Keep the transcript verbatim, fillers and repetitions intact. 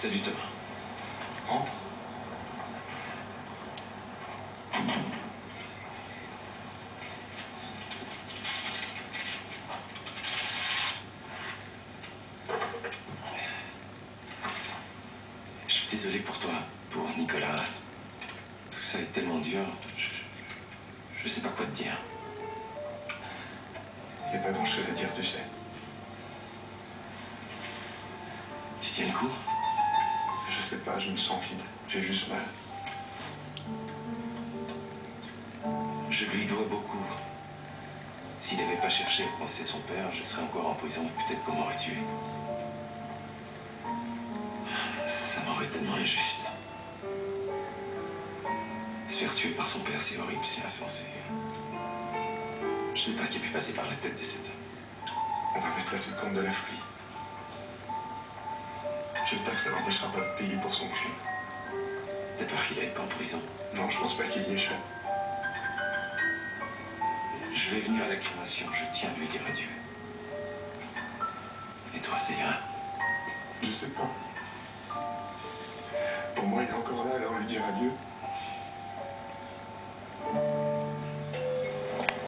Salut Thomas. Entre. Je suis désolé pour toi, pour Nicolas. Tout ça est tellement dur. Je, je sais pas quoi te dire. Il n'y a pas grand-chose à dire, tu sais. Tu tiens le coup? Je sais pas, je me sens vide. J'ai juste mal. Je lui dois beaucoup. S'il n'avait pas cherché à coincer son père, je serais encore en prison et peut-être qu'on m'aurait tué. Ça m'aurait tellement injuste. Se faire tuer par son père, c'est horrible, c'est insensé. Je sais pas ce qui a pu passer par la tête de cet homme. On va mettre ça sous le compte de la folie. J'espère que ça l'empêchera pas de payer pour son crime. T'as peur qu'il aille pas en prison? Non, je pense pas qu'il y échappe. Je vais venir à la crémation, je tiens à lui dire adieu. Et toi, ça ira? Je sais pas. Pour moi, il est encore là, alors lui dire adieu.